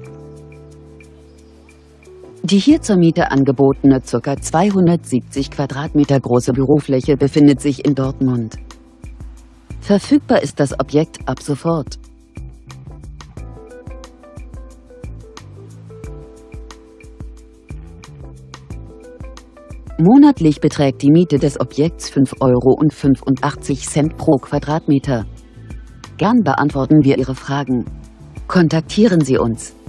Die hier zur Miete angebotene ca. 270 Quadratmeter große Bürofläche befindet sich in Dortmund. Verfügbar ist das Objekt ab sofort. Monatlich beträgt die Miete des Objekts 5,85 € pro Quadratmeter. Gern beantworten wir Ihre Fragen. Kontaktieren Sie uns.